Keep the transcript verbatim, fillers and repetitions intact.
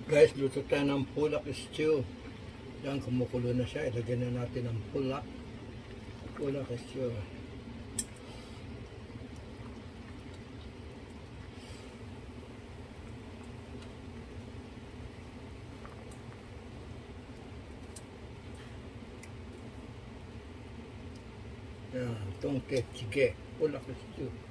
Guys, luto tayo ng Pollack stew. Yan, kumukulo na siya. Ilagyan na natin ng Pollack. Pollack stew. Yan, Dongtae Jjigae. Pollack stew.